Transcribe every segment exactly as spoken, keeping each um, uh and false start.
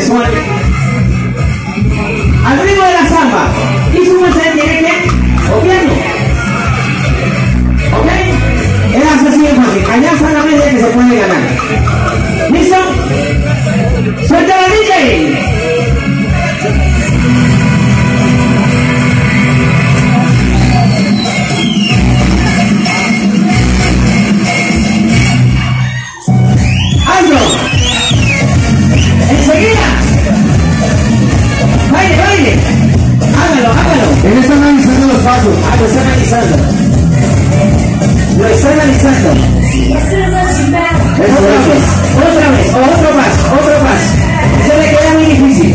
sensual. Al ritmo de la samba. Y su merced tiene que obviarlo. ¿Ok? Es así de fácil. Allá está la media que se puede ganar. ¿Listo? ¡Suelta la D J! Enseguida, baile, baile, hágalo, hágalo. Él está analizando los pasos. Ah, lo está analizando. Lo está analizando. Eso, Otra eso. vez, otra vez, otro paso, otro paso. Eso le queda muy difícil.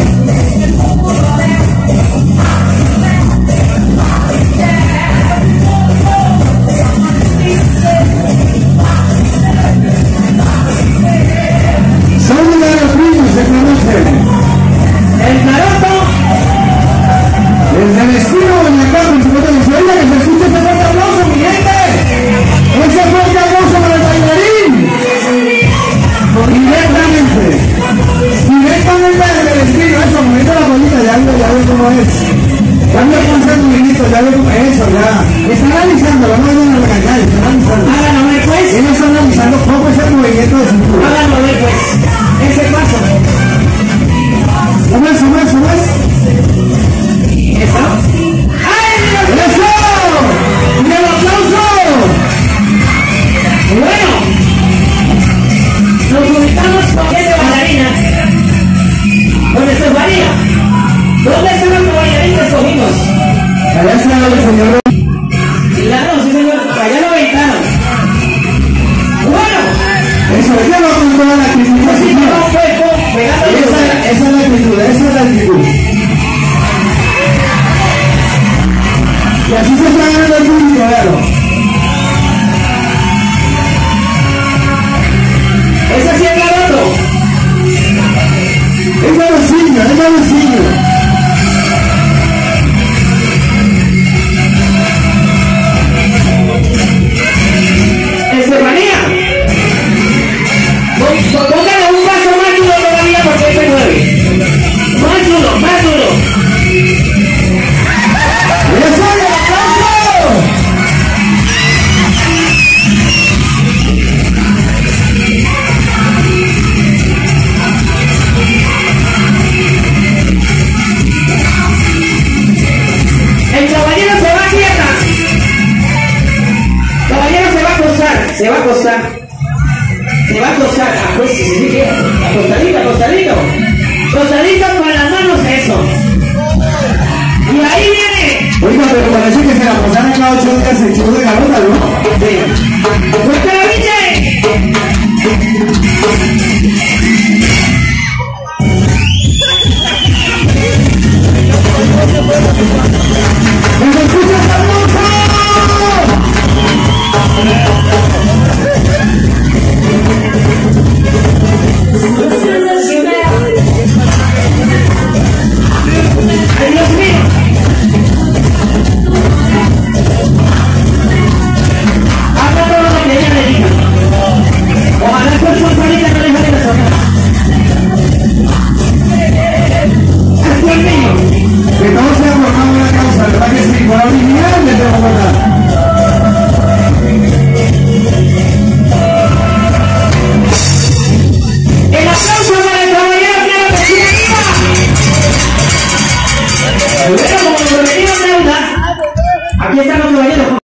Son de los niños se conocen. El Naruto. Desde el estilo de la cama en su foto de suelda que se escucha ese fuerte aplauso, mi gente. Ese fuerte aplauso para el bailarín. Directamente. Directamente desde el estilo. Eso, moviendo la bolita, ya veo, ya veo cómo es. Ya veo cómo es el movimiento, ya veo cómo es eso, ya. Está analizando, no me vayan a regañar, está analizando. Hágalo ver pues. Ellos están analizando cómo es el movimiento de cintura. Hágalo ver pues. Ese paso. ¿Cómo es, cómo es, cómo es? Eso. ¡Ay, Dios! ¡Eso! ¡Y el aplauso! Bueno, nos ubicamos con ese bailarina. ¿Dónde se varía? ¿Dónde están los bailarines que escogimos? Allá está el señor. Claro, sí señor, allá lo aventaron. Bueno, Eso, ella va con toda la actitud. así que va un cuerpo pegando el Esa, esa es la actitud, esa es la actitud. Y así se está ganando el público, véalo. Ese sí es Naruto. Es la vecina, es la vecina. Estefanía. Pó- Póngale un paso más duro todavía porque se mueve. Más duro, más duro. ¡Eso, y el aplauso! El caballero se va quieta. Caballero se va a acostar, se va a acostar. Se va a acostar. Ah, pues sí, sí, sí. Acostadito, acostadito. Acostadito con las manos, eso. Y ahí viene. Oiga, pero parece que se la pasaron cada ocho días el show de garota, ¿no? Sí. ¡Fuerte la ¡Nos escucha esta aplauso! ¡Ay, Dios mío! Haga todo lo que ella le diga. Ojalá el cuerpo solita no le jale la zona. ¡Actual mío! Que todo sea por una buena causa, ¿verdad que sí? Por la original les debo contar. El aplauso para el caballero Claro que sí, arriba. Bueno, como lo venimos deuda, aquí están los caballeros.